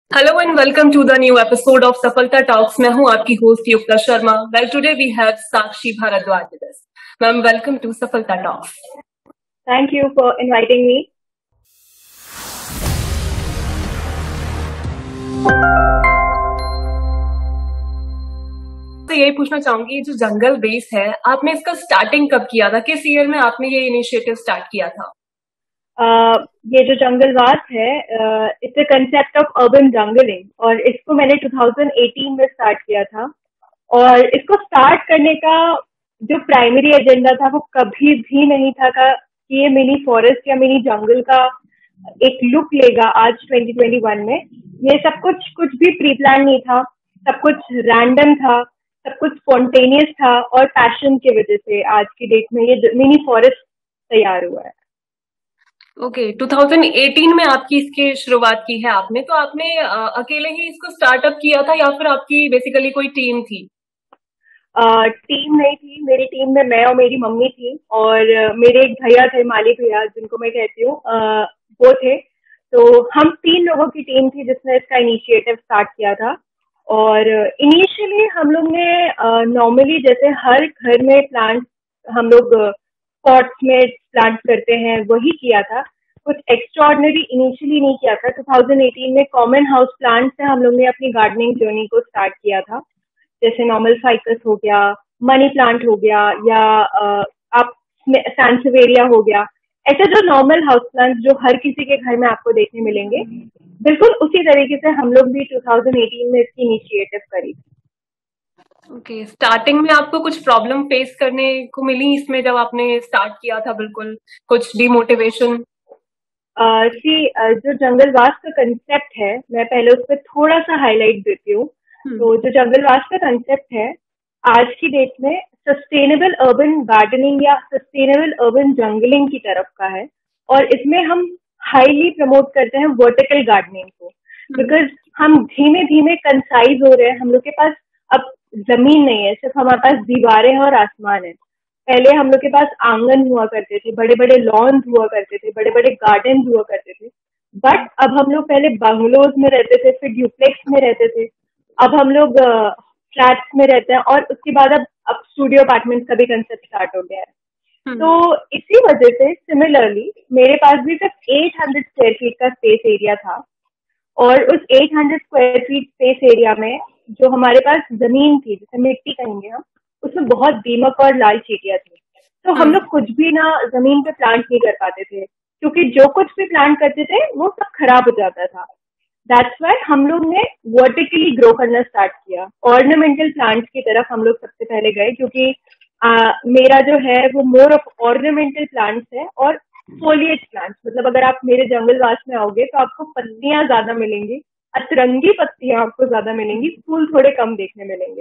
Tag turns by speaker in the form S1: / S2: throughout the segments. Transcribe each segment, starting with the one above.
S1: Hello and welcome to the new episode of Safalta Talks. मैं हूँ आपकी host Yukta Sharma. Well, today we have Sakshi Bharadwaj with us. Ma'am, welcome to Safalta Talks.
S2: Thank you for inviting me.
S1: तो यही पूछना चाहूंगी, जो जंगल base है, आपने इसका स्टार्टिंग कब किया था? किस ईयर में आपने ये इनिशिएटिव स्टार्ट किया था?
S2: ये जो जंगलवास है, it's a concept of urban jungling और इसको मैंने 2018 में स्टार्ट किया था। और इसको स्टार्ट करने का जो प्राइमरी एजेंडा था वो कभी भी नहीं था कि ये मिनी फॉरेस्ट या मिनी जंगल का एक लुक लेगा आज 2021 में। ये सब कुछ भी प्री प्लान नहीं था, सब कुछ रैंडम था, सब कुछ स्पॉन्टेनियस था और पैशन की वजह से आज की डेट में ये मिनी फॉरेस्ट तैयार हुआ है।
S1: ओके, 2018 में आपकी इसकी शुरुआत की है आपने, तो आपने अकेले ही इसको स्टार्टअप किया था या फिर आपकी बेसिकली कोई टीम थी?
S2: टीम नहीं थी, मेरी टीम में मैं और मेरी मम्मी थी और मेरे एक भैया थे, माली भैया जिनको मैं कहती हूँ, वो थे। तो हम 3 लोगों की टीम थी जिसने इसका इनिशिएटिव स्टार्ट किया था। और इनिशियली हम लोग ने नॉर्मली जैसे हर घर में प्लांट हम लोग पॉट्स में प्लांट करते हैं वही किया था। कुछ एक्स्ट्राऑर्डिनरी इनिशियली नहीं किया था। 2018 में कॉमन हाउस प्लांट से हम लोग ने अपनी गार्डनिंग जर्नी को स्टार्ट किया था। जैसे नॉर्मल फाइकस हो गया, मनी प्लांट हो गया, या आप सैंसवेरिया हो गया। ऐसे जो नॉर्मल हाउस प्लांट जो हर किसी के घर में आपको देखने मिलेंगे, बिल्कुल उसी तरीके से हम लोग भी 2018 में इसकी इनिशिएटिव करी थी।
S1: ओके, स्टार्टिंग में आपको कुछ प्रॉब्लम फेस करने को मिली इसमें जब आपने स्टार्ट किया था? बिल्कुल कुछ डिमोटिवेशन?
S2: जो जंगलवास का कंसेप्ट है, मैं पहले उस पर थोड़ा सा हाईलाइट देती हूँ। तो जो जंगलवास का कंसेप्ट है आज की डेट में सस्टेनेबल अर्बन गार्डनिंग या सस्टेनेबल अर्बन जंगलिंग की तरफ का है। और इसमें हम हाईली प्रमोट करते हैं वर्टिकल गार्डनिंग को, बिकॉज हम धीमे धीमे कंसाइज हो रहे हैं। हम लोग के पास अब जमीन नहीं है, सिर्फ हमारे पास दीवारें हैं और आसमान है। पहले हम लोग के पास आंगन हुआ करते थे, बड़े बड़े लॉन्स हुआ करते थे, बड़े बड़े गार्डन हुआ करते थे। बट अब हम लोग पहले बंगलोज में रहते थे, फिर ड्यूप्लेक्स में रहते थे, अब हम लोग फ्लैट्स में रहते हैं और उसके बाद अब स्टूडियो अपार्टमेंट का भी कंसेप्ट स्टार्ट हो गया है। तो इसी वजह से सिमिलरली मेरे पास भी सिर्फ 800 स्क्वायर फीट का स्पेस एरिया था। और उस 800 स्क्वायर फीट स्पेस एरिया में जो हमारे पास जमीन थी, जैसे मिट्टी कहेंगे हम, उसमें बहुत दीमक और लाल चींटियां थी। तो हम लोग कुछ भी ना जमीन पे प्लांट नहीं कर पाते थे, क्योंकि जो कुछ भी प्लांट करते थे वो सब खराब हो जाता था। दैट्स वाई हम लोग ने वर्टिकली ग्रो करना स्टार्ट किया। ऑर्नामेंटल प्लांट्स की तरफ हम लोग सबसे पहले गए, क्योंकि मेरा जो है वो मोर ऑफ ऑर्नामेंटल प्लांट्स है और फोलिएज प्लांट्स। मतलब अगर आप मेरे जंगलवास में आओगे तो आपको पत्तियां ज्यादा मिलेंगी, अतरंगी पत्तियां आपको ज्यादा मिलेंगी, फूल थोड़े कम देखने मिलेंगे।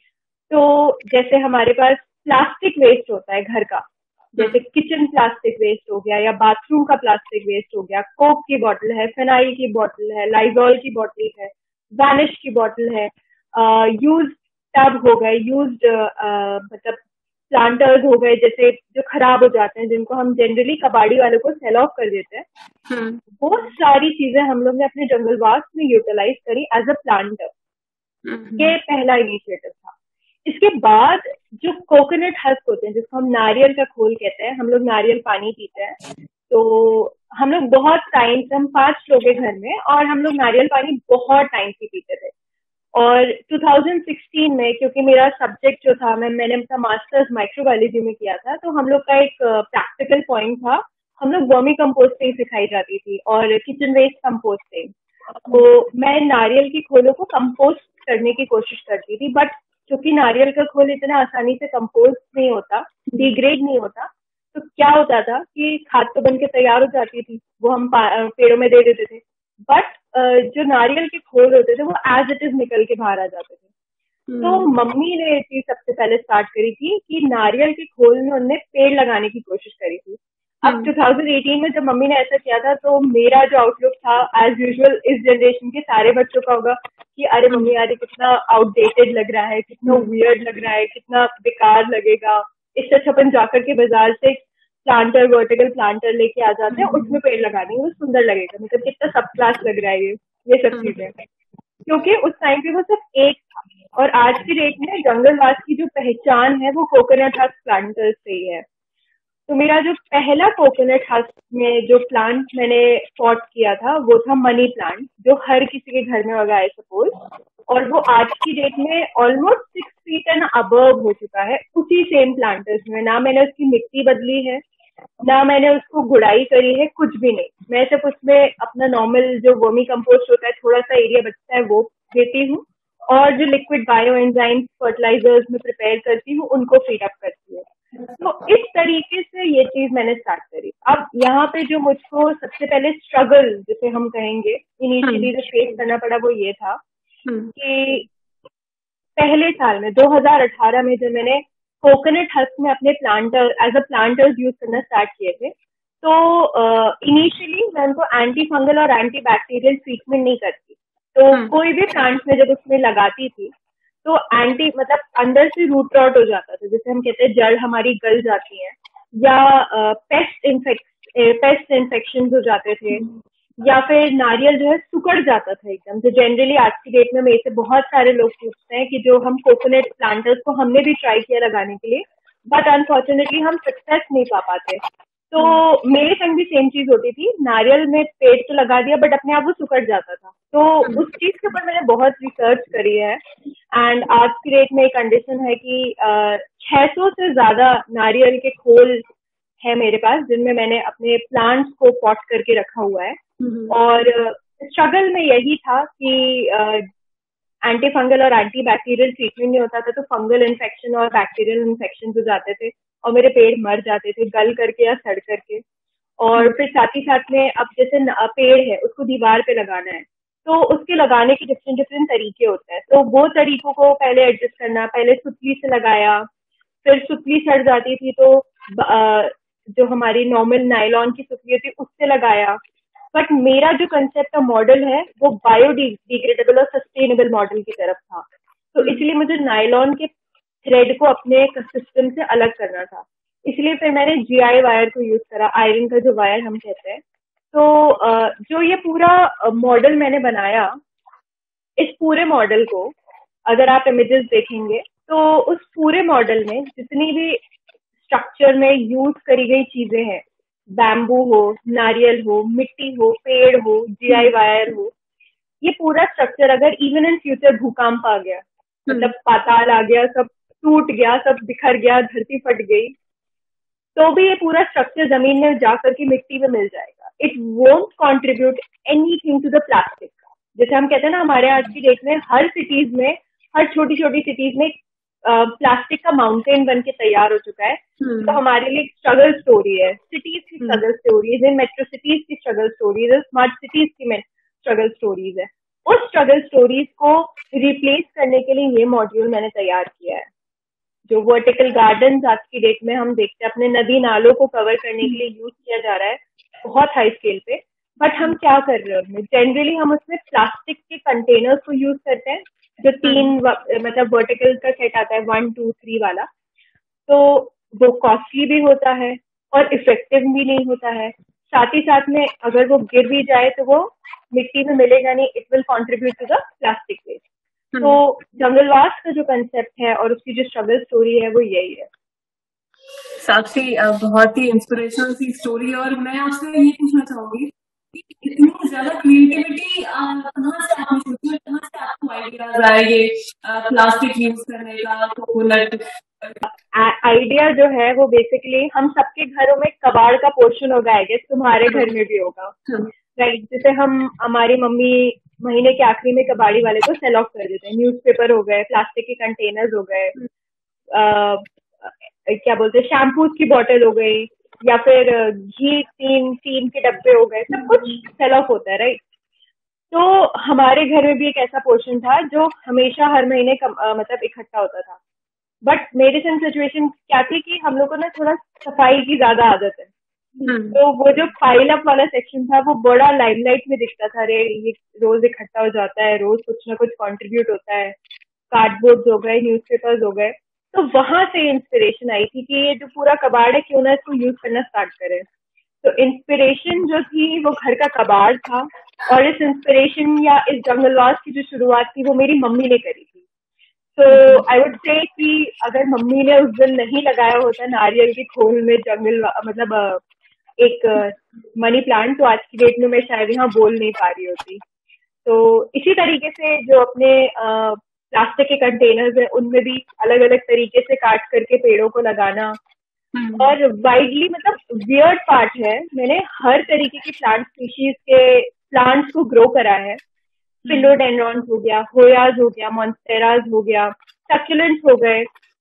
S2: तो जैसे हमारे पास प्लास्टिक वेस्ट होता है घर का, जैसे किचन प्लास्टिक वेस्ट हो गया या बाथरूम का प्लास्टिक वेस्ट हो गया, कोक की बोतल है, फिनाइल की बोतल है, लाइजॉल की बोतल है, वैनिश की बोतल है, यूज टब हो गए, यूज्ड मतलब प्लांटर्स हो गए, जैसे जो खराब हो जाते हैं, जिनको हम जनरली कबाड़ी वालों को सेल ऑफ कर देते हैं। वो सारी चीजें हम लोग ने अपने जंगलवास में यूटिलाइज करी एज अ प्लांटर। ये पहला इनिशिएटिव था। इसके बाद जो कोकोनट हस्क होते हैं, जिसको हम नारियल का खोल कहते हैं, हम लोग नारियल पानी पीते हैं। तो हम लोग बहुत टाइम से, हम 5 लोग हैं घर में और हम लोग नारियल पानी बहुत टाइम से पीते थे। और 2016 में, क्योंकि मेरा सब्जेक्ट जो था, मैंने अपना मास्टर्स माइक्रोबायोलॉजी में किया था, तो हम लोग का एक प्रैक्टिकल पॉइंट था, हम लोग वर्मी कंपोस्टिंग सिखाई जाती थी और किचन वेस्ट कंपोस्टिंग। तो मैं नारियल की खोलों को कंपोस्ट करने की कोशिश करती थी, बट क्योंकि नारियल का खोल इतना आसानी से कंपोस्ट नहीं होता, डिग्रेड नहीं होता, तो क्या होता था कि खाद तो बन के तैयार हो जाती थी, वो हम पेड़ों में दे देते थे। बट जो नारियल के खोल होते थे वो एज इट इज निकल के बाहर आ जाते थे। तो मम्मी ने ये चीज सबसे पहले स्टार्ट करी थी कि नारियल के खोल में उन्होंने पेड़ लगाने की कोशिश करी थी। अब 2018 में जब मम्मी ने ऐसा किया था, तो मेरा जो आउटलुक था, एज यूजुअल इस जनरेशन के सारे बच्चों का होगा कि अरे मम्मी यार ये कितना आउटडेटेड लग रहा है, कितना वियर्ड लग रहा है, कितना बेकार लगेगा। इससे अच्छा अपन जाकर के बाजार से प्लांटर, वर्टिकल प्लांटर लेके आ जाते हैं, उसमें पेड़ लगा देंगे, वो सुंदर लगेगा, मतलब कितना सब क्लास लग रहा है ये सब चीजें। क्योंकि उस टाइम पे वो सिर्फ एक था। और आज की डेट में जंगलवास की जो पहचान है वो कोकोनट हस्क प्लांटर्स से ही है। तो मेरा जो पहला कोकोनट हस्क में जो प्लांट मैंने पॉट किया था वो था मनी प्लांट, जो हर किसी के घर में होगा आई सपोज। और वो आज की डेट में ऑलमोस्ट 6 फीट एंड अबव हो चुका है उसी सेम प्लांटर्स में। ना मैंने उसकी मिट्टी बदली है, ना मैंने उसको गुड़ाई करी है, कुछ भी नहीं। मैं सिर्फ उसमें अपना नॉर्मल जो वर्मी कंपोस्ट होता है, थोड़ा सा एरिया बचता है, वो देती हूँ। और जो लिक्विड बायो एंजाइम फर्टिलाइजर्स में प्रिपेयर करती हूँ उनको फीड अप करती हूँ। तो इस तरीके से ये चीज मैंने स्टार्ट करी। अब यहाँ पे जो मुझको सबसे पहले स्ट्रगल जिसे हम कहेंगे इनिशियली जो फेस करना पड़ा वो ये था कि पहले साल में 2018 में जब मैंने कोकोनट हस्क में अपने planter as a planters use करना स्टार्ट किए थे, तो इनिशियली मैं उनको एंटी फंगल और एंटी बैक्टीरियल ट्रीटमेंट नहीं करती। तो कोई भी प्लांट में जब उसमें लगाती थी तो एंटी मतलब अंदर से रूट रॉट हो जाता था, जैसे हम कहते हैं जड़ हमारी गल जाती है, या पेस्ट इन्फेक्शन हो जाते थे, या फिर नारियल जो है सुकड़ जाता था एकदम। जो जनरली आज की डेट में मेरे से बहुत सारे लोग पूछते हैं कि जो हम कोकोनट प्लांटर्स को हमने भी ट्राई किया लगाने के लिए, बट अनफॉर्चुनेटली हम सक्सेस नहीं पा पाते। तो मेरे संग भी सेम चीज होती थी, नारियल में पेड़ तो लगा दिया बट अपने आप वो सुकड़ जाता था। तो उस चीज के ऊपर मैंने बहुत रिसर्च करी है। एंड आज की डेट में एक कंडीशन है कि 600 से ज्यादा नारियल के खोल है मेरे पास, जिनमें मैंने अपने प्लांट्स को पॉट करके रखा हुआ है। और स्ट्रगल में यही था कि एंटी फंगल और एंटी बैक्टीरियल ट्रीटमेंट नहीं होता था, तो फंगल इन्फेक्शन और बैक्टीरियल इन्फेक्शन हो जाते थे और मेरे पेड़ मर जाते थे गल करके या सड़ करके। और फिर साथ ही साथ में अब जैसे पेड़ है उसको दीवार पे लगाना है, तो उसके लगाने के डिफरेंट डिफरेंट तरीके होते हैं। तो वो तरीकों को पहले एडजस्ट करना, पहले सुतली से लगाया, फिर सुतली सड़ जाती थी तो जो हमारी नॉर्मल नायलॉन की सुतली होती है उससे लगाया। बट मेरा जो कंसेप्ट का मॉडल है वो बायोडिग्रेडेबल और सस्टेनेबल मॉडल की तरफ था। तो इसलिए मुझे नायलॉन के थ्रेड को अपने सिस्टम से अलग करना था। इसलिए फिर मैंने जीआई वायर को यूज करा, आयरन का जो वायर हम कहते हैं। तो जो ये पूरा मॉडल मैंने बनाया, इस पूरे मॉडल को अगर आप इमेजेस देखेंगे तो उस पूरे मॉडल में जितनी भी स्ट्रक्चर में यूज करी गई चीजें हैं, बैम्बू हो, नारियल हो, मिट्टी हो, पेड़ हो, जीआई वायर हो, ये पूरा स्ट्रक्चर अगर इवन इन फ्यूचर भूकंप आ गया, मतलब पाताल आ गया, सब टूट गया, सब बिखर गया, धरती फट गई, तो भी ये पूरा स्ट्रक्चर जमीन में जाकर के मिट्टी में मिल जाएगा। It won't contribute anything to the plastic. जैसे हम कहते हैं ना, हमारे आज की डेट में हर सिटीज में, हर छोटी छोटी सिटीज में प्लास्टिक का माउंटेन बन के तैयार हो चुका है। तो हमारे लिए स्ट्रगल स्टोरी है, सिटीज की स्ट्रगल स्टोरीज है, मेट्रो सिटीज की स्ट्रगल स्टोरीज है, स्मार्ट सिटीज की स्ट्रगल स्टोरीज है। उस स्ट्रगल स्टोरीज को रिप्लेस करने के लिए ये मॉड्यूल मैंने तैयार किया है। जो वर्टिकल गार्डन आज की डेट में हम देखते हैं, अपने नदी नालों को कवर करने के लिए यूज किया जा रहा है बहुत हाई स्केल पे। बट हम क्या कर रहे हैं उसमें, जनरली हम उसमें प्लास्टिक के कंटेनर्स को यूज करते हैं, जो 3 मतलब वर्टिकल का सेट आता है, 1 2 3 वाला। तो वो कॉस्टली भी होता है और इफेक्टिव भी नहीं होता है। साथ ही साथ में अगर वो गिर भी जाए तो वो मिट्टी में मिलेगा नहीं, it will contribute to the plastic waste. तो जंगलवास का जो कंसेप्ट है और उसकी जो स्ट्रगल स्टोरी है वो यही है।
S1: साक्षी, बहुत ही इंस्पिरेशनल सी स्टोरी। और मैं आपसे ये पूछना चाहूंगी, इतनी ज्यादा क्रिएटिविटी कहाँ से आपने सोची, कहाँ से आपको आइडियाज आए ये प्लास्टिक यूज करने का, कोकोनट?
S2: आइडिया जो है वो बेसिकली हम सबके घरों में कबाड़ का पोर्शन होगा, आई गेस तुम्हारे घर में भी होगा, राइट? जैसे हम, हमारी मम्मी महीने के आखिरी में कबाड़ी वाले को सेल ऑफ कर देते हैं। न्यूज़पेपर हो गए, प्लास्टिक के कंटेनर्स हो गए, क्या बोलते हैं, शैम्पूज की बोतल हो गई, या फिर घी टीन के डब्बे हो गए, सब कुछ सेल ऑफ होता है, राइट? तो हमारे घर में भी एक ऐसा पोर्शन था जो हमेशा हर महीने मतलब इकट्ठा होता था। बट मेरे संग सिचुएशन क्या थी कि हम लोग को ना थोड़ा सफाई की ज्यादा आदत है। तो वो जो पाइल अप वाला सेक्शन था वो बड़ा लाइमलाइट में दिखता था। अरे ये रोज इकट्ठा हो जाता है, रोज कुछ ना कुछ कंट्रीब्यूट होता है, कार्डबोर्ड हो गए, न्यूज़पेपर्स हो गए। तो वहां से इंस्पिरेशन आई थी कि ये जो पूरा कबाड़ है क्यों ना इसको यूज करना स्टार्ट करें। तो इंस्पिरेशन जो थी वो घर का कबाड़ था, और इस इंस्पिरेशन या इस जंगलवास की जो शुरुआत थी वो मेरी मम्मी ने करी थी। तो आई वुड से कि अगर मम्मी ने उस दिन नहीं लगाया होता नारियल की खोल में जंगल मतलब एक मनी प्लांट, तो आज की डेट में मैं शायद यहाँ बोल नहीं पा रही होती। तो इसी तरीके से जो अपने प्लास्टिक के कंटेनर्स है उनमें भी अलग अलग तरीके से काट करके पेड़ों को लगाना। और वाइडली मतलब वियर्ड पार्ट है, मैंने हर तरीके की प्लांट स्पीशीज के प्लांट्स को ग्रो करा है। फिलोडेंड्रॉन्स हो गया, होयाज हो गया, मॉन्स्टेराज हो गया, सक्यूलेंट्स हो गए,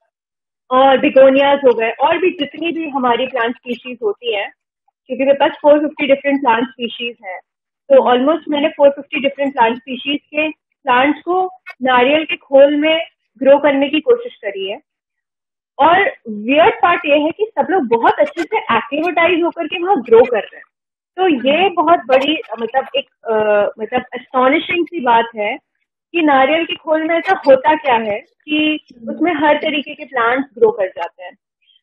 S2: और बिगोनियाज हो गए, और भी जितनी भी हमारी प्लांट स्पीशीज होती है, क्योंकि मेरे पास 450 डिफरेंट प्लांट स्पीशीज है। तो ऑलमोस्ट मैंने 450 डिफरेंट प्लांट स्पीशीज के प्लांट्स को नारियल के खोल में ग्रो करने की कोशिश करी है। और वियर्ड पार्ट ये है कि सब लोग बहुत अच्छे से एक्लिमेटाइज होकर के वहाँ ग्रो कर रहे हैं। तो ये बहुत बड़ी मतलब एक मतलब एस्टॉनिशिंग सी बात है कि नारियल के खोल में ऐसा होता क्या है कि उसमें हर तरीके के प्लांट्स ग्रो कर जाते हैं।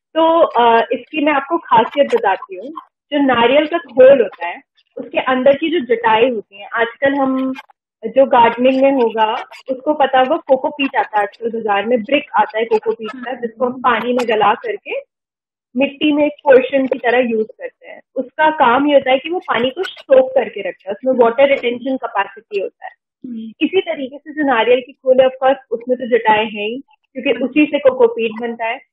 S2: तो इसकी मैं आपको खासियत बताती हूँ। जो नारियल का खोल होता है उसके अंदर की जो जटाई होती है, आजकल हम जो गार्डनिंग में होगा उसको पता होगा, कोकोपीट आता है आजकल बाजार में, ब्रिक आता है कोकोपीट का, जिसको हम पानी में गला करके मिट्टी में एक पोर्शन की तरह यूज करते हैं। उसका काम ये होता है कि वो पानी को सोक करके रखता है, उसमें वाटर रिटेंशन कैपेसिटी होता है। इसी तरीके से जो नारियल की खोल है, ऑफकोर्स उसमें तो जटाएं हैं ही, क्योंकि उसी से कोकोपीट बनता है।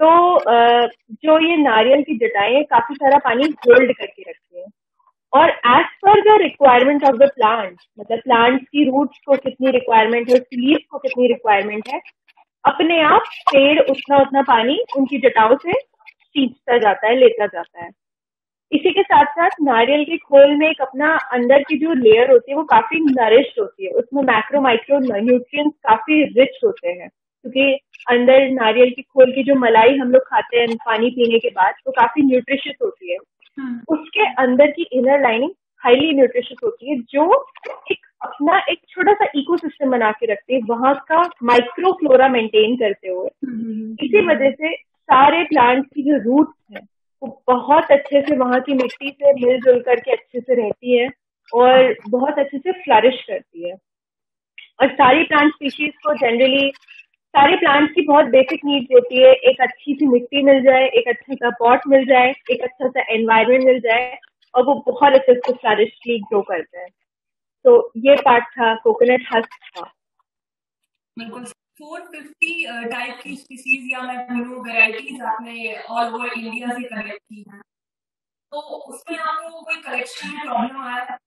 S2: तो जो ये नारियल की जटाएं काफी सारा पानी होल्ड करके रखती है। और as per the requirement of the plant, मतलब प्लांट की रूट्स को कितनी रिक्वायरमेंट है, उसकी लीव्स को कितनी रिक्वायरमेंट है, अपने आप पेड़ उतना उतना पानी उनकी जटाओं से खींचता जाता है, लेता जाता है। इसी के साथ साथ नारियल के खोल में एक अपना अंदर की जो लेयर होती है वो काफी नरिश्ड होती है, उसमें मैक्रो माइक्रो न्यूट्रिएंट्स काफी रिच होते हैं, क्योंकि अंदर नारियल की खोल की जो मलाई हम लोग खाते हैं पानी पीने के बाद, वो काफी न्यूट्रिशियस होती है। उसके अंदर की इनर लाइनिंग हाईली न्यूट्रिशियस होती है, जो एक अपना एक छोटा सा इकोसिस्टम बना के रखती है वहां का माइक्रो फ्लोरा मेंटेन करते हुए। इसी वजह से सारे प्लांट्स की जो रूट्स हैं वो बहुत अच्छे से वहां की मिट्टी से मिलजुल करके अच्छे से रहती है और बहुत अच्छे से फ्लरिश करती है। और सारी प्लांट स्पीशीज को जनरली, सारे प्लांट्स की बहुत बेसिक नीड्स होती है, एक अच्छी सी मिट्टी मिल जाए, एक अच्छा सा पॉट मिल जाए, एक अच्छा सा एनवायरनमेंट मिल जाए, और वो बहुत अच्छे से फ्लरिशली ग्रो करते हैं। तो ये पार्ट था कोकोनट हस्क का।
S1: बिल्कुल 450 टाइप की स्पीसीज या मैं बोलूँ वैरायटीज आपने ऑल ओवर इंडिया से कलेक्ट की है, तो उसमें आपको कोई कलेक्शन में प्रॉब्लम आया था?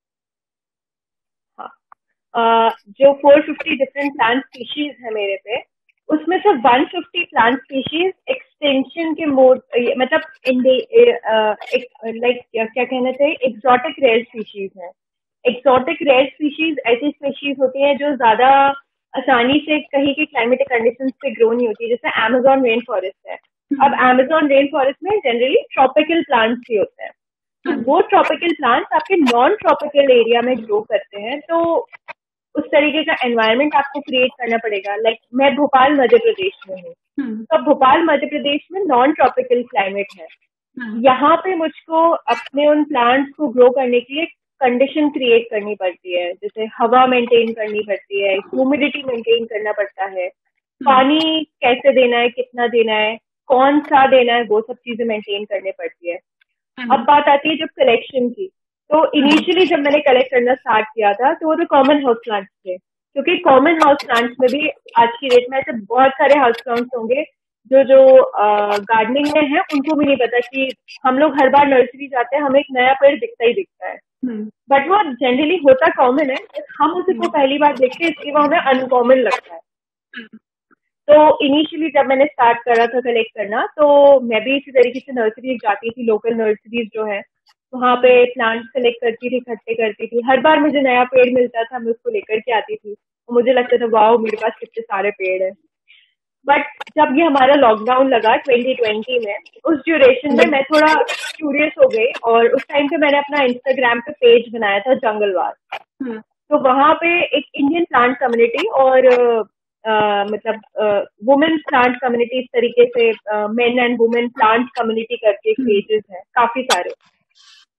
S2: जो 450 डिफरेंट प्लांट स्पीशीज है मेरे पे, उसमें से 150 प्लांट स्पीशीज एक्सटेंशन के मोड, मतलब लाइक क्या कहना चाहिए, एक्सोटिक रेयर स्पीशीज है। एक्सोटिक रेयर स्पीशीज ऐसी स्पीशीज होती हैं जो ज्यादा आसानी से कहीं की क्लाइमेटिक कंडीशंस पे ग्रो नहीं होती, जैसे अमेज़न रेन फॉरेस्ट है। अब अमेज़न रेन फॉरेस्ट में जनरली ट्रॉपिकल प्लांट्स ही होते हैं, तो वो ट्रॉपिकल प्लांट्स आपके नॉन ट्रॉपिकल एरिया में ग्रो करते हैं, तो उस तरीके का एनवायरनमेंट आपको क्रिएट करना पड़ेगा। लाइक मैं भोपाल मध्य प्रदेश में हूँ, तो भोपाल मध्य प्रदेश में नॉन ट्रॉपिकल क्लाइमेट है। यहाँ पे मुझको अपने उन प्लांट्स को ग्रो करने के लिए कंडीशन क्रिएट करनी पड़ती है, जैसे हवा मेंटेन करनी पड़ती है, ह्यूमिडिटी मेंटेन करना पड़ता है, पानी कैसे देना है, कितना देना है, कौन सा देना है, वो सब चीजें मेंटेन करनी पड़ती है। अब बात आती है जब कलेक्शन की, तो इनिशियली जब मैंने कलेक्ट करना स्टार्ट किया था तो वो तो कॉमन हाउस प्लांट्स थे, क्योंकि कॉमन हाउस प्लांट्स में भी आज की डेट में ऐसे बहुत सारे हाउस प्लांट्स होंगे जो गार्डनिंग में है, उनको भी नहीं पता कि हम लोग हर बार नर्सरी जाते हैं हमें एक नया पेड़ दिखता ही दिखता है, बट वो जनरली होता कॉमन है, हम उसी को पहली बार देखते हैं इसलिए वो हमें अनकॉमन लगता है। तो इनिशियली जब मैंने स्टार्ट करा था कलेक्ट करना, तो मैं भी इसी तरीके से नर्सरी जाती थी, लोकल नर्सरीज जो है वहाँ पे प्लांट्स कलेक्ट करती थी, इकट्ठे करती थी। हर बार मुझे नया पेड़ मिलता था, मैं उसको लेकर के आती थी, तो मुझे लगता था वाओ मेरे पास कितने सारे पेड़ हैं। बट जब ये हमारा लॉकडाउन लगा 2020 में, उस ड्यूरेशन में मैं थोड़ा क्यूरियस हो गई, और उस टाइम पे मैंने अपना इंस्टाग्राम पे पेज बनाया था जंगलवास। तो वहाँ पे एक इंडियन प्लांट कम्युनिटी और मतलब वुमेन प्लांट कम्युनिटी, इस तरीके से men and women plant community करके पेजेस हैं काफी सारे।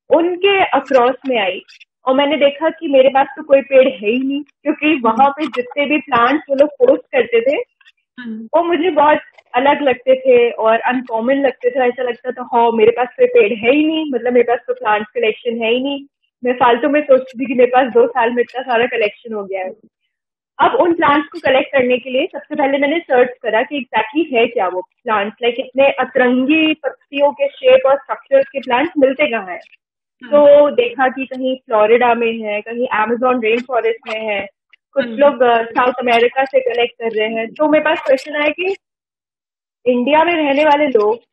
S2: उनके अक्रॉस में आई और मैंने देखा कि मेरे पास तो कोई पेड़ है ही नहीं, क्योंकि वहां पे जितने भी प्लांट्स वो लोग पोस्ट करते थे वो मुझे बहुत अलग लगते थे और अनकॉमन लगते थे। ऐसा लगता था हाँ मेरे पास कोई पेड़ है ही नहीं, मतलब मेरे पास तो प्लांट्स कलेक्शन है ही नहीं। मैं फालतू में सोचती थी कि मेरे पास 2 साल में इतना सारा कलेक्शन हो गया है। अब उन प्लांट्स को कलेक्ट करने के लिए सबसे पहले मैंने सर्च करा कि एग्जैक्टली है क्या वो प्लांट्स, लाइक इतने अतरंगी पत्तियों के शेप और स्ट्रक्चर के प्लांट्स मिलते कहाँ हैं। तो देखा कि कहीं फ्लोरिडा में है, कहीं अमेजोन रेन फॉरेस्ट में है, कुछ लोग साउथ अमेरिका से कलेक्ट कर रहे हैं। तो मेरे पास क्वेश्चन आया कि इंडिया में रहने वाले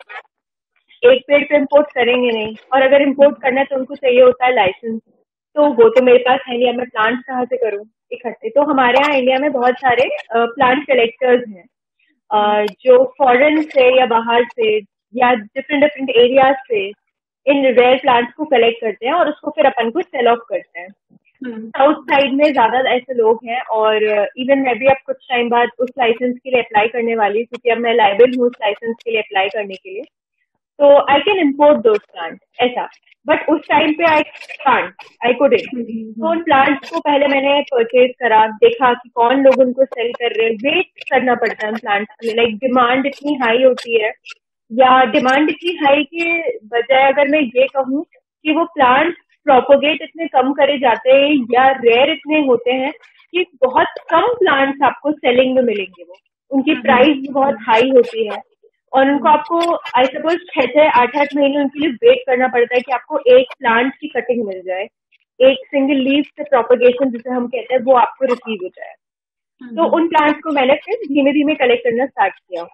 S2: लोग एक पेड़ पे इम्पोर्ट करेंगे नहीं, और अगर इम्पोर्ट करना है तो उनको चाहिए होता है लाइसेंस। तो वो तो मेरे पास है नहीं, अब मैं प्लांट्स कहाँ से करूँ इकट्ठे। तो हमारे यहाँ इंडिया में बहुत सारे प्लांट कलेक्टर्स हैं जो फॉरेन से या बाहर से या डिफरेंट डिफरेंट एरियाज से इन रेयर प्लांट्स को कलेक्ट करते हैं और उसको फिर अपन को सेल ऑफ करते हैं। साउथ साइड में ज्यादा ऐसे लोग हैं, और इवन मैं भी अब कुछ टाइम बाद उस लाइसेंस के लिए अप्लाई करने वाली हूँ, क्योंकि अब मैं लाइबल हूँ उस लाइसेंस के लिए अप्लाई करने के लिए। तो I can import those plant ऐसा, बट उस टाइम पे आई कुडंट। तो उन प्लांट्स को पहले मैंने परचेज करा, देखा कि कौन लोग उनको सेल कर रहे हैं, वेट करना पड़ता है उन प्लांट्स के लिए। लाइक डिमांड इतनी हाई होती है, या डिमांड इतनी हाई के बजाय अगर मैं ये कहूँ कि वो प्लांट प्रोपोगेट इतने कम करे जाते हैं या रेयर इतने होते हैं कि बहुत कम प्लांट्स आपको सेलिंग में मिलेंगे। वो उनकी प्राइस भी बहुत हाई होती है, और उनको आपको आई सपोज 6-8 महीने उनके लिए वेट करना पड़ता है कि आपको एक प्लांट की कटिंग मिल जाए, एक सिंगल लीफ से प्रोपोगेशन जिसे हम कहते हैं वो आपको रिसीव हो जाए। तो उन प्लांट्स को मैंने फिर धीमे धीमे कलेक्ट करना स्टार्ट किया।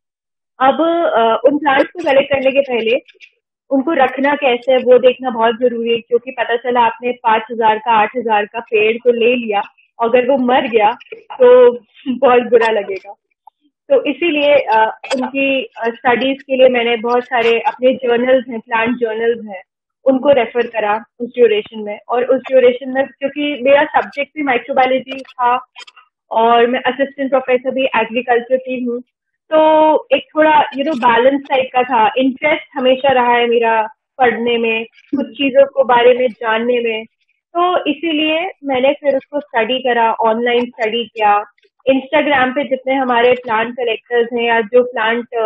S2: अब उन प्लांट्स को कलेक्ट करने के पहले उनको रखना कैसे है वो देखना बहुत जरूरी है, क्योंकि पता चला आपने 5,000 का 8,000 का पेड़ तो ले लिया, अगर वो मर गया तो बहुत बुरा लगेगा। तो इसीलिए उनकी स्टडीज के लिए मैंने बहुत सारे अपने जर्नल्स हैं, प्लांट जर्नल्स हैं, उनको रेफर करा उस ड्यूरेशन में। और उस ड्यूरेशन में क्योंकि मेरा सब्जेक्ट भी माइक्रोबायोलॉजी था और मैं असिस्टेंट प्रोफेसर भी एग्रीकल्चर की हूँ, तो एक थोड़ा बैलेंस टाइप का था। इंटरेस्ट हमेशा रहा है मेरा पढ़ने में, कुछ चीजों को बारे में जानने में। तो इसीलिए मैंने फिर उसको स्टडी करा, ऑनलाइन स्टडी किया। इंस्टाग्राम पे जितने हमारे प्लांट कलेक्टर्स हैं या जो प्लांट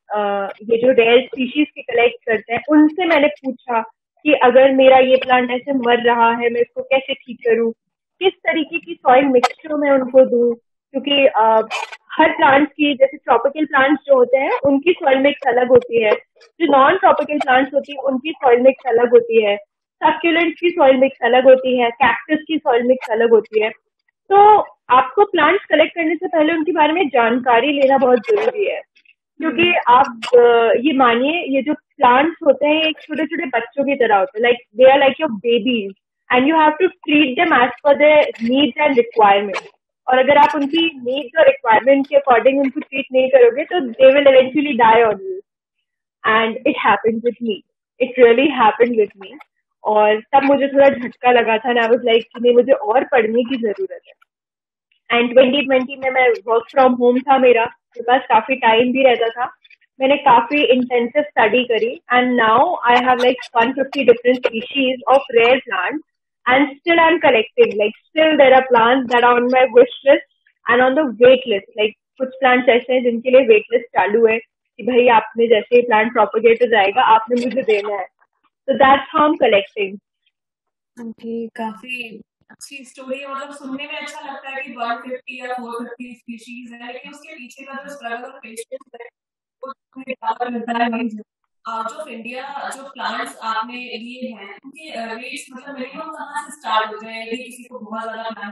S2: ये जो रेयर स्पीशीज के कलेक्ट करते हैं, उनसे मैंने पूछा कि अगर मेरा ये प्लांट ऐसे मर रहा है मैं इसको कैसे ठीक करूँ, किस तरीके की सॉइल मिक्सचर मैं उनको दूं। क्योंकि हर प्लांट्स की, जैसे ट्रॉपिकल प्लांट्स जो होते हैं उनकी सॉइल मिक्स अलग होती है, जो नॉन ट्रॉपिकल प्लांट्स होती है उनकी सॉइल मिक्स अलग होती है, सक्यूलेंट्स की सॉइल मिक्स अलग होती है, कैक्टस की सॉइल मिक्स अलग होती है। तो आपको प्लांट्स कलेक्ट करने से पहले उनके बारे में जानकारी लेना बहुत जरूरी है, क्योंकि आप ये मानिए ये जो प्लांट्स होते हैं एक छोटे छोटे बच्चों की तरह होते हैं, like they are like your babies and you have to treat them as per their needs and requirement. और अगर आप उनकी नीड्स और रिक्वायरमेंट के अकॉर्डिंग उनको ट्रीट नहीं करोगे तो they will eventually die on you. And it happened with me, it really happened with me. और तब मुझे थोड़ा झटका लगा था, एंड आई वाज लाइक नहीं, मुझे और पढ़ने की जरूरत है। एंड 2020 में मैं वर्क फ्रॉम होम था मेरा, मेरे पास काफी टाइम भी रहता था, मैंने काफी इंटेंसिव स्टडी करी, and now I have like 150 different species of rare plants, and still I'm collecting, like still there are plants that are on my wish list and on the wait list. Like कुछ plants ऐसे हैं जिनके लिए wait list चालू है कि भाई आपने जैसे ही plant propagate हो जाएगा आपने मुझे देना है। So that's how I'm collecting.
S1: Okay, काफी अच्छी स्टोरी है। मतलब सुनने में अच्छा लगता है कि 150 या 450 स्पीशीज है, लेकिन उसके पीछे का जो स्ट्रगल और पेशेंस है वो मिलता है वही। जो इंडिया जो प्लांट्स आपने लिए हैं उनके रेट्स मतलब मिनिमम कहाँ से स्टार्ट होते हैं यदि किसी को बहुत ज्यादा प्लांट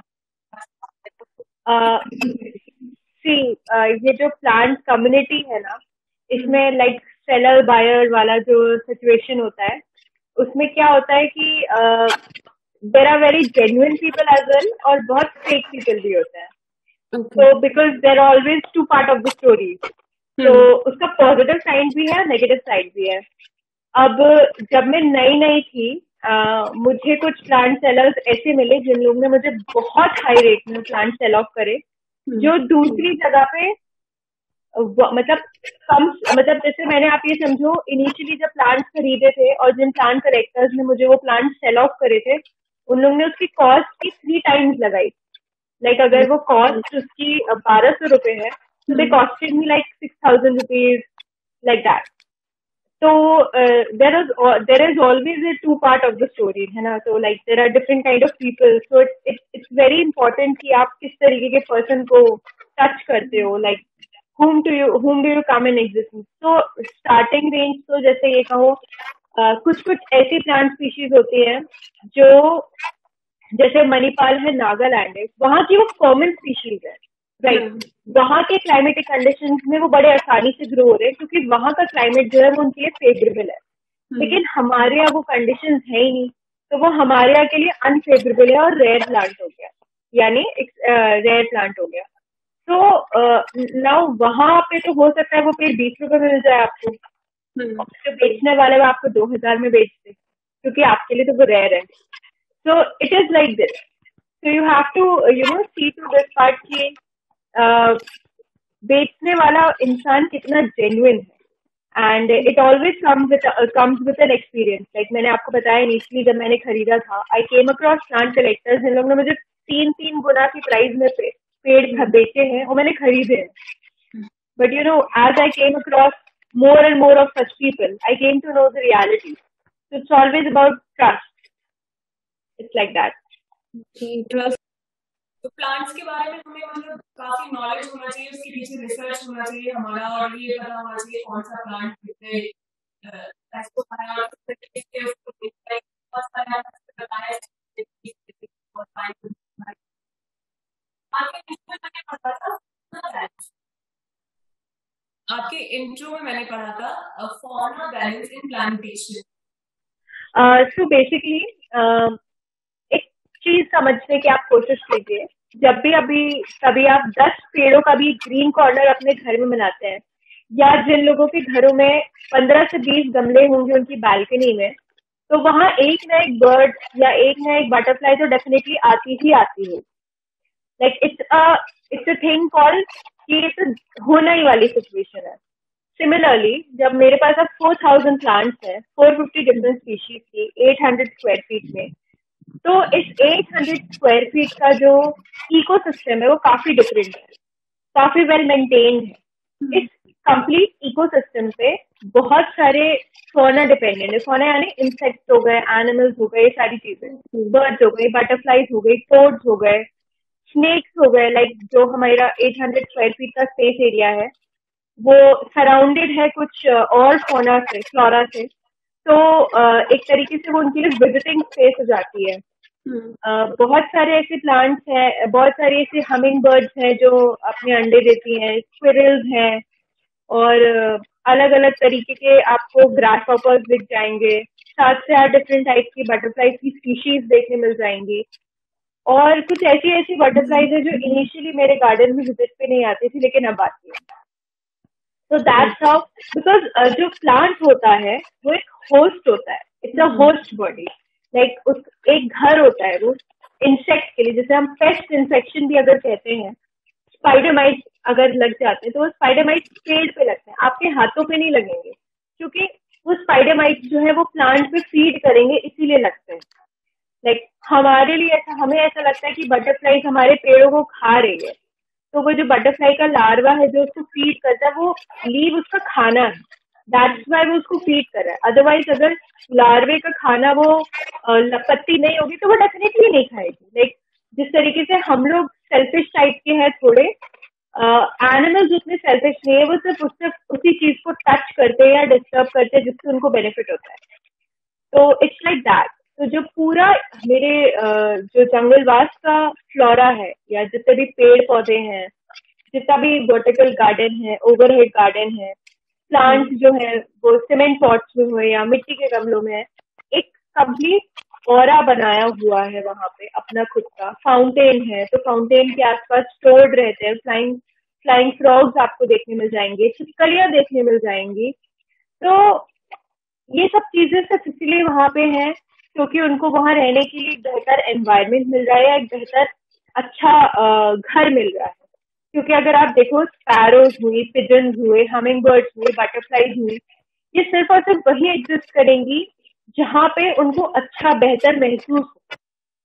S2: ये जो प्लांट कम्युनिटी है ना, इसमें लाइक सेलर बायर वाला जो सिचुएशन होता है उसमें क्या होता है कि there are very genuine people as well और बहुत फेक पीपल भी होते हैं। तो because there are always two part of the story, तो उसका पॉजिटिव साइड भी है, नेगेटिव साइड भी है। अब जब मैं नई नई थी मुझे कुछ प्लांट सेलर्स ऐसे मिले जिन लोगों ने मुझे बहुत हाई रेट में प्लांट सेल ऑफ करे, जो दूसरी जगह पे मतलब कम, मतलब जैसे मैंने, आप ये समझो, इनिशियली जब प्लांट्स खरीदे थे और जिन प्लांट कलेक्टर्स ने मुझे वो प्लांट सेल ऑफ करे थे, उन लोगों ने उसकी कॉस्ट की 3 टाइम्स लगाई। लाइक अगर वो कॉस्ट उसकी 1200 रुपए है, तो they costed me like 6000 rupees, like that. तो there is always a two part of the story, है ना। तो like there are different kind of people, so it's very important कि आप किस तरीके के पर्सन को टच करते हो, like whom do you come in existence। तो स्टार्टिंग रेंज तो जैसे ये कहो, कुछ कुछ ऐसी प्लांट स्पीशीज होती हैं जो, जैसे मणिपाल है, नागालैंड है, वहाँ की वो कॉमन स्पीशीज है, राइट। वहाँ के क्लाइमेटिक कंडीशंस में वो बड़े आसानी से ग्रो हो रहे हैं, क्योंकि वहाँ का क्लाइमेट जो है वो उनके लिए फेवरेबल है। लेकिन हमारे यहाँ वो कंडीशंस है ही नहीं, तो वो हमारे यहाँ के लिए अनफेवरेबल है और रेयर प्लांट हो गया, यानी रेयर प्लांट हो गया। तो नाउ वहां पे तो हो सकता है वो पेड़ 20 रुपए में मिल जाए आपको, जो बेचने वाले वो आपको 2000 में बेच दे, क्योंकि आपके लिए तो वो रेयर है। So it is like this. So you have to see to this part कि बेचने वाला इंसान कितना जेन्युइन है, and it always comes with an experience. Like मैंने आपको बताया, इनिशियली जब मैंने खरीदा था, I came across plant collectors, जिन लोगों ने मुझे 3-3 गुना की प्राइस में पेड़ बेचे हैं और मैंने खरीदे हैं। But as I came across more and more of such people, I came to know the reality. So it's always about trust. It's like that.
S1: Trust. तो प्लांट्स के बारे में हमें मतलब काफी नॉलेज होना चाहिए, उसके पीछे रिसर्च होना चाहिए हमारा, और ये पता होना चाहिए कौन सा प्लांट कितने आपके इंट्रो में मैंने पढ़ा था फॉर्मा balance in plantation.
S2: So basically, एक चीज समझने की आप कोशिश कीजिए, जब भी कभी आप 10 पेड़ों का भी ग्रीन कॉर्नर अपने घर में बनाते हैं, या जिन लोगों के घरों में 15 से 20 गमले होंगे उनकी बालकनी में, तो वहां एक ना एक बर्ड या एक ना एक बटरफ्लाई तो डेफिनेटली आती ही आती है। Like it's a thing called कि ये तो होना ही वाली सिचुएशन है। सिमिलरली, जब मेरे पास अब 4000 प्लांट्स हैं, 450 डिफरेंट स्पीशीज की, 800 स्क्वायर फीट में, तो इस 800 स्क्वायर फीट का जो इकोसिस्टम है वो काफी डिफरेंट है, काफी वेल मेंटेन्ड है। इस कंप्लीट इकोसिस्टम पे बहुत सारे फौना डिपेंडेंट है। फौना यानी इंसेक्ट्स हो गए, एनिमल्स हो गए, ये सारी चीजें, बर्ड्स हो गए, बटरफ्लाईज हो गई, टोड्स हो गए, स्नेक्स हो गए। लाइक जो हमारा 800 स्क्वायर फीट का स्पेस एरिया है वो सराउंडेड है कुछ और फौना से, फ्लोरा से, तो एक तरीके से वो उनके लिए विजिटिंग स्पेस हो जाती है। बहुत सारे ऐसे प्लांट्स हैं, बहुत सारे ऐसे हमिंग बर्ड्स हैं जो अपने अंडे देती हैं, स्क्विरल्स हैं, और अलग अलग तरीके के आपको ग्रास हॉपर्स दिख जाएंगे, 7 से 8 डिफरेंट टाइप की बटरफ्लाई की स्पीशीज देखने मिल जाएंगी। और कुछ ऐसी ऐसी बटरफ्लाईज है जो इनिशियली मेरे गार्डन में विजिट पे नहीं आती थी, लेकिन अब आती है। तो दैट्स हाउ, बिकॉज जो प्लांट होता है वो एक होस्ट होता है, it's a host body. Like उस एक घर होता है वो इंसेक्ट के लिए, जैसे हम पेस्ट इन्फेक्शन भी अगर कहते हैं, स्पाइडर माइट अगर लग जाते हैं तो वो स्पाइडर माइट पेड़ पे लगते हैं, आपके हाथों पे नहीं लगेंगे, क्योंकि वो स्पाइडर माइट जो है वो प्लांट पे फीड करेंगे, इसीलिए लगते हैं। लाइक हमारे लिए ऐसा, हमें ऐसा लगता है कि बटरफ्लाई हमारे पेड़ों को खा रही है, तो वो जो बटरफ्लाई का लार्वा है जो उसको फीड करता है, वो लीव उसका खाना है, दैट्स वाई वो उसको फीड कर रहा है। अदरवाइज अगर लार्वे का खाना वो पत्ती नहीं होगी तो वो डेफिनेटली नहीं खाएगी। लाइक जिस तरीके से हम लोग सेल्फिश टाइप के हैं थोड़े, एनिमल्स उतने सेल्फिश नहीं है, वो सिर्फ उसी चीज को टच करते हैं या डिस्टर्ब करते हैं जिससे उनको बेनिफिट होता है। तो इट्स लाइक दैट। तो जो पूरा मेरे जो जंगलवास का फ्लोरा है, या जितने भी पेड़ पौधे हैं, जितना भी वर्टिकल गार्डन है, ओवरहेड गार्डन है, प्लांट्स जो है वो सीमेंट पॉट्स में हुए या मिट्टी के गमलों में है, एक कंप्लीट ऑरा बनाया हुआ है वहां पे अपना खुद का। फाउंटेन है तो फाउंटेन के आसपास स्टोर्ड रहते हैं फ्लाइंग फ्रॉग्स आपको देखने मिल जाएंगे, छिपकलियां देखने मिल जाएंगी। तो ये सब चीजें सिर्फ इसलिए वहां पे हैं क्योंकि उनको वहां रहने के लिए बेहतर एनवायरनमेंट मिल रहा है, या एक बेहतर अच्छा घर मिल रहा है। क्योंकि अगर आप देखो स्पैरोज हुई, पिजन्स हुए, हमिंग बर्ड्स हुए, बटरफ्लाईज हुई, ये सिर्फ और सिर्फ वही एग्जिस्ट करेंगी जहाँ पे उनको अच्छा बेहतर महसूस हो।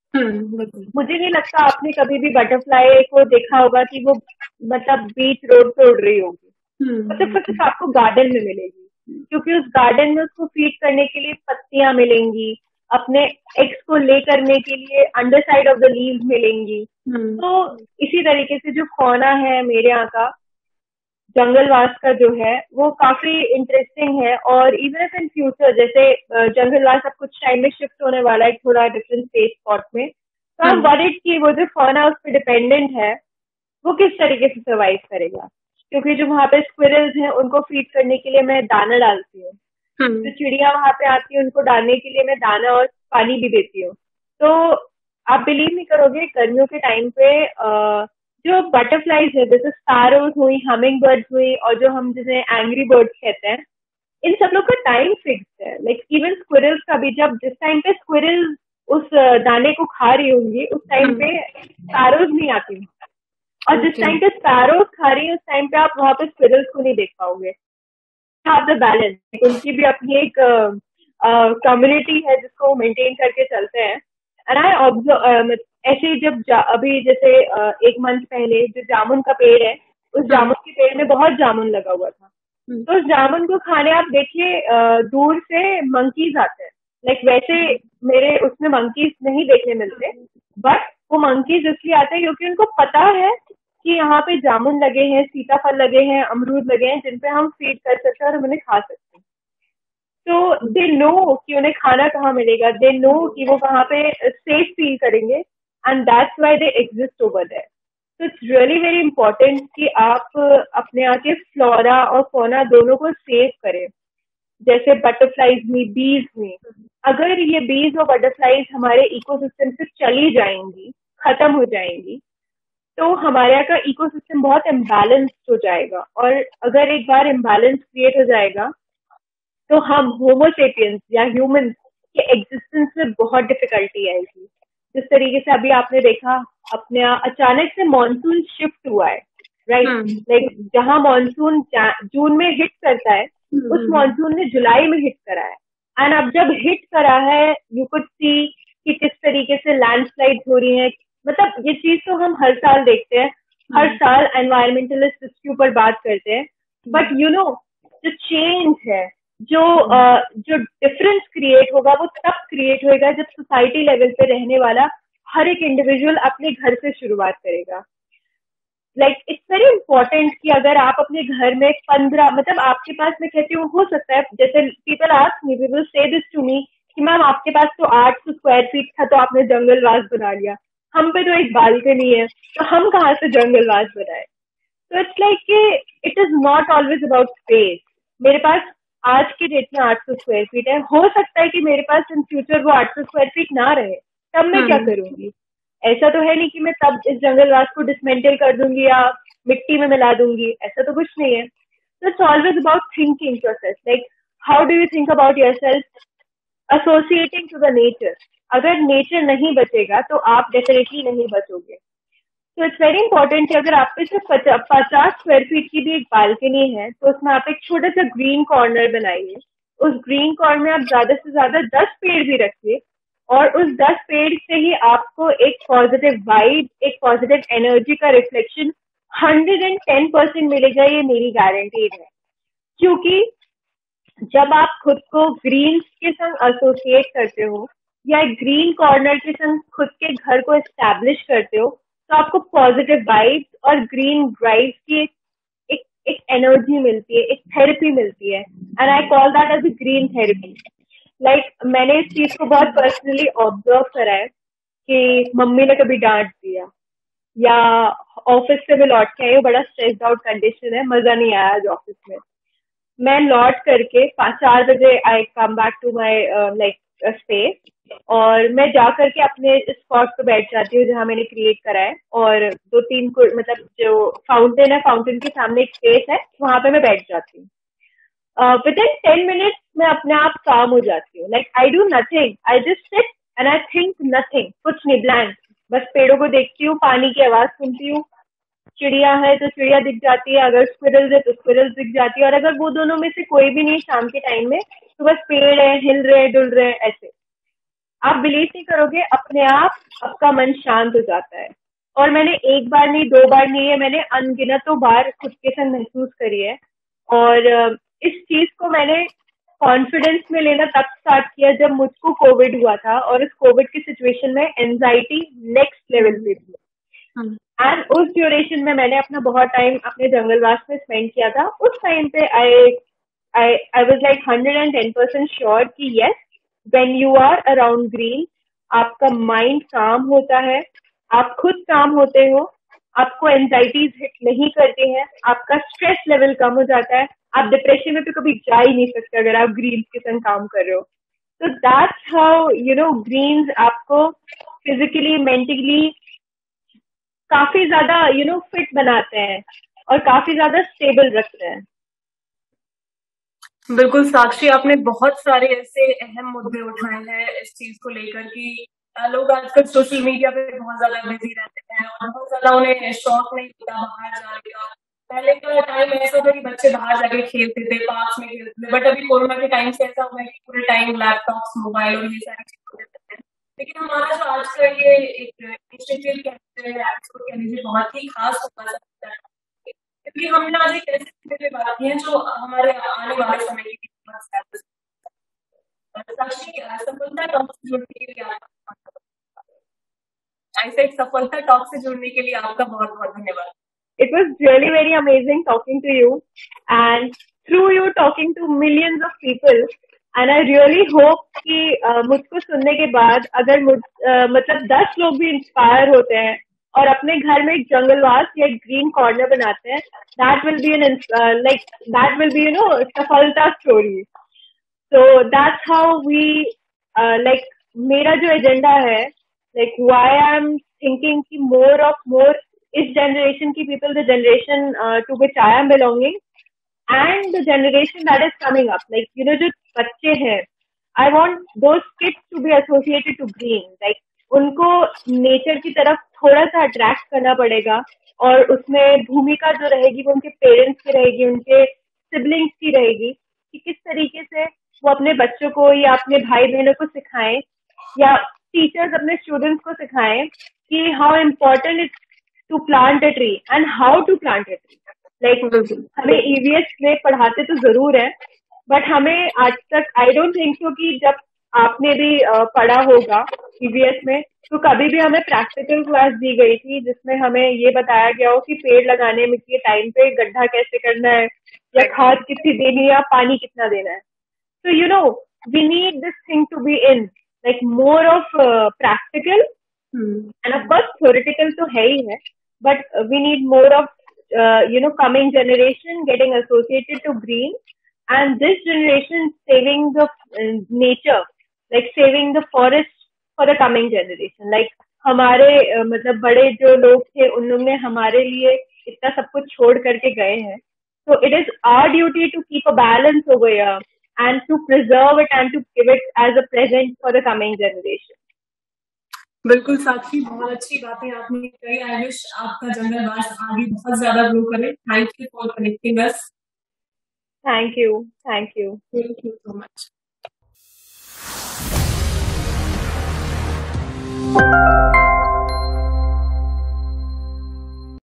S2: मुझे नहीं लगता आपने कभी भी बटरफ्लाई को देखा होगा कि वो मतलब बीच रोड पे उड़ रही होगी। सिर्फ आपको गार्डन में मिलेगी, क्योंकि उस गार्डन में उसको फीड करने के लिए पत्तियां मिलेंगी, अपने एग्स को ले करने के लिए under side of the leaves मिलेंगी। तो इसी तरीके से जो फौना है मेरे यहाँ का जंगलवास का जो है वो काफी इंटरेस्टिंग है। और इवन इफ इन फ्यूचर जैसे जंगलवास अब कुछ टाइम में शिफ्ट होने वाला है थोड़ा डिफरेंट स्पेस स्पॉट में, तो आप वरीड की वो जो फौना उस पर डिपेंडेंट है वो किस तरीके से सर्वाइव करेगा। क्योंकि जो वहाँ पे स्क्विरल्स हैं उनको फीड करने के लिए मैं दाना डालती हूँ, जो चिड़िया वहाँ पे आती है उनको डालने के लिए मैं दाना और पानी भी देती हूँ। तो आप बिलीव नहीं करोगे गर्मियों के टाइम पे जो बटरफ्लाईज है जैसे स्पैरोज हुई, हमिंग बर्ड्स हुई और जो हम जिसे एंग्री बर्ड्स कहते हैं, इन सब लोग का टाइम फिक्स है। लाइक इवन स्क्विरल्स का भी, जब जिस टाइम पे स्क्विरल्स उस दाने को खा रही होंगी उस टाइम पे स्पैरोज नहीं आती, और जिस टाइम पे स्पैरोज खा रही है उस टाइम पे आप वहां पे स्क्विरल्स को नहीं देख पाओगे। हैव द बैलेंस, उनकी भी अपनी एक कम्युनिटी है जिसको मेंटेन करके चलते हैं। एंड आई ऑब्जर्व ऐसे जब अभी जैसे एक मंथ पहले जो जामुन का पेड़ है उस जामुन के पेड़ में बहुत जामुन लगा हुआ था, तो उस जामुन को खाने आप देखिए दूर से मंकीज आते हैं। लाइक वैसे मेरे उसमें मंकीज नहीं देखने मिलते, बट वो मंकीज इसलिए आते हैं क्योंकि उनको पता है कि यहाँ पे जामुन लगे हैं, सीताफल लगे हैं, अमरूद लगे हैं जिनपे हम फीड कर सकते हैं और हम उन्हें खा सकते हैं। तो दे नो कि उन्हें खाना कहाँ मिलेगा, दे नो कि वो कहाँ पे सेफ फील करेंगे, and that's why they exist over there. तो इट्स रियली वेरी इंपॉर्टेंट कि आप अपने यहाँ के फ्लोरा और फौना दोनों को सेव करें। जैसे बटरफ्लाईज हुई, बीज हुई, अगर ये बीज और बटरफ्लाईज हमारे इकोसिस्टम से चली जाएंगी, खत्म हो जाएंगी, तो हमारे यहाँ का इकोसिस्टम बहुत इम्बैलेंस्ड हो जाएगा। और अगर एक बार इम्बैलेंस क्रिएट हो जाएगा तो हम होमोसेपियंस या ह्यूमंस के एग्जिस्टेंस में बहुत डिफिकल्टी आएगी। जिस तरीके से अभी आपने देखा अपने यहाँ अचानक से मॉनसून शिफ्ट हुआ है, राइट? लाइक जहाँ मॉनसून जून में हिट करता है उस मॉनसून ने जुलाई में हिट करा है। एंड अब जब हिट करा है यू कुड सी कि किस तरीके से लैंडस्लाइड हो रही है। मतलब ये चीज तो हम हर साल देखते हैं, हर साल एनवायरमेंटलिस्ट इसके ऊपर बात करते हैं, बट यू नो जो चेंज है, जो डिफरेंस क्रिएट होगा वो तब क्रिएट होएगा जब सोसाइटी लेवल पे रहने वाला हर एक इंडिविजुअल अपने घर से शुरुआत करेगा। लाइक इट्स वेरी इंपॉर्टेंट कि अगर आप अपने घर में 15 मतलब आपके पास, मैं कहती हूँ हो सकता है जैसे people ask me, people say this to me कि मैम आपके पास तो 800 स्क्वायर फीट था तो आपने जंगलवास बना लिया, हम पे तो एक बालकनी है तो हम कहाँ से जंगलवास बनाए। तो it's like it is not always about space. मेरे पास आज के डेट में 800 स्क्वायर फीट है, हो सकता है कि मेरे पास इन फ्यूचर वो 800 स्क्वायर फीट ना रहे, तब मैं क्या करूंगी? ऐसा तो है नहीं कि मैं तब इस जंगलवास को डिसमेंटल कर दूंगी या मिट्टी में मिला दूंगी, ऐसा तो कुछ नहीं है। तो it's always about thinking process, like how do you think about yourself associating to the nature. अगर नेचर नहीं बचेगा तो आप डेफिनेटली नहीं बचोगे। तो इट्स वेरी इंपॉर्टेंट कि अगर आप पे सिर्फ 50 स्क्वायर फीट की भी एक बालकनी है तो उसमें आप एक छोटा सा ग्रीन कॉर्नर बनाइए। उस ग्रीन कॉर्नर में आप ज्यादा से ज्यादा 10 पेड़ भी रखिए, और उस 10 पेड़ से ही आपको एक पॉजिटिव वाइब, एक पॉजिटिव एनर्जी का रिफ्लेक्शन 110% मिलेगा, ये मेरी गारंटीड है। क्योंकि जब आप खुद को ग्रीन के संग एसोसिएट करते हो या एक ग्रीन कॉर्नर के संग खुद के घर को एस्टैब्लिश करते हो, तो आपको पॉजिटिव वाइब्स और ग्रीन ड्राइव की एक एनर्जी मिलती है, एक थेरेपी मिलती है, and I call that as a green therapy. लाइक मैंने इस चीज को बहुत पर्सनली ऑब्जर्व करा है कि मम्मी ने कभी डांट दिया या ऑफिस से मैं लौट के आई हूँ, बड़ा स्ट्रेस्ड आउट कंडीशन है, मजा नहीं आया आज ऑफिस में, मैं लौट करके 4 बजे I come back to my like space, और मैं जा करके अपने स्पॉट पे बैठ जाती हूँ जहाँ मैंने क्रिएट करा है, और 2-3 मतलब जो फाउंटेन है, फाउंटेन के सामने एक स्पेस है, वहां पे मैं बैठ जाती हूँ। विदिन 10 मिनट्स मैं अपने आप काम हो जाती हूँ। Like I do nothing, I just sit and I think nothing, कुछ नहीं, ब्लैंक, बस पेड़ों को देखती हूँ, पानी की आवाज सुनती हूँ, चिड़िया है तो चिड़िया दिख जाती है, अगर स्क्विरल्स है तो स्क्विरल्स दिख जाती है, और अगर वो दोनों में से कोई भी नहीं शाम के टाइम में तो बस पेड़ है, हिल रहे डुल रहे ऐसे। आप बिलीव नहीं करोगे, अपने आप आपका मन शांत हो जाता है। और मैंने एक बार नहीं, दो बार नहीं है, मैंने अनगिनतों बार खुद के संग महसूस करी है। और इस चीज को मैंने कॉन्फिडेंस में लेना तब स्टार्ट किया जब मुझको कोविड हुआ था, और इस कोविड की सिचुएशन में एंजाइटी नेक्स्ट लेवल पे थी। एंड उस ड्यूरेशन में मैंने अपना बहुत टाइम अपने जंगलवास में स्पेंड किया था। उस टाइम पे आई वाज लाइक 110% श्योर कि yes, when you are around green, आपका माइंड काम होता है, आप खुद काम होते हो, आपको एंजाइटीज हिट नहीं करती हैं, आपका स्ट्रेस लेवल कम हो जाता है, आप डिप्रेशन में तो कभी जा ही नहीं सकते अगर आप ग्रीन्स के संग काम कर रहे हो। तो दैट्स हाउ ग्रीन्स आपको फिजिकली, मेंटली काफी ज्यादा फिट बनाते हैं और काफी ज्यादा स्टेबल रखते हैं।
S1: बिल्कुल साक्षी, आपने बहुत सारे ऐसे अहम मुद्दे उठाए हैं इस चीज को लेकर कि लोग आजकल सोशल मीडिया पे बहुत ज्यादा बिजी रहते हैं और बहुत ज्यादा उन्हें शौक नहीं होता बाहर जाने का। पहले का टाइम ऐसा था कि बच्चे बाहर जाके खेलते थे, पार्क में खेलते थे, बट अभी कोरोना के टाइम से ऐसा हुआ है कि पूरे टाइम लैपटॉप, मोबाइल और ये सारी चीजें रहते हैं। लेकिन हमारा जो आज का ये एक इंस्टीट्यूट कह लीजिए बहुत ही खास होगा सकता है, क्योंकि हमने आज एक ऐसी चीजें पे बात की है जो हमारे आने वाले समय के लिए बहुत ज्यादा साक्षी, सफलता टॉक से जुड़ने के लिए ऐसे एक सफलता टॉक से जुड़ने के लिए आपका बहुत बहुत धन्यवाद।
S2: It was really very amazing talking to you, and through you talking to millions of people, and I really hope कि मुझको सुनने के बाद अगर मतलब 10 लोग भी इंस्पायर होते हैं और अपने घर में एक जंगलवास या एक ग्रीन कॉर्नर बनाते हैं, that will be that will be सफलता story. So that's how we मेरा जो एजेंडा है, why I'm thinking कि more इस जनरेशन की people, the generation to which I am belonging, and the generation that is coming up, जो बच्चे हैं, I want those kids to be associated to green, उनको नेचर की तरफ थोड़ा सा अट्रैक्ट करना पड़ेगा, और उसमें भूमिका जो रहेगी वो उनके पेरेंट्स की रहेगी, उनके सिबलिंग्स की रहेगी, कि किस तरीके से वो अपने बच्चों को या अपने भाई बहनों को सिखाएं, या टीचर्स अपने स्टूडेंट्स को सिखाएं कि how important it's to plant a tree and how to plant a tree. हमें ईवीएस में पढ़ाते तो जरूर है, बट हमें आज तक आई डोंट थिंक सो कि जब आपने भी पढ़ा होगा ईवीएस में, तो कभी भी हमें प्रैक्टिकल क्लास दी गई थी जिसमें हमें ये बताया गया हो कि पेड़ लगाने में के टाइम पे गड्ढा कैसे करना है, या खाद कितनी देनी है, या पानी कितना देना है। तो we need this thing to be in more of practical, and of course theoretical तो है ही है, but we need more of coming generation getting associated to green, and this generation saving the nature, saving the forest for the coming generation. हमारे मतलब बड़े जो लोग थे उन लोग ने हमारे लिए इतना सब कुछ छोड़ करके गए हैं, so it is our duty to keep a balance over here and to preserve it and to give it as a present for the coming generation.
S1: बिल्कुल साक्षी, बहुत अच्छी बातें आपने कही। आई विश आपका जंगलवास आगे बहुत ज्यादा ग्रो करे। Thank you for connecting us.
S2: Thank you
S1: so much.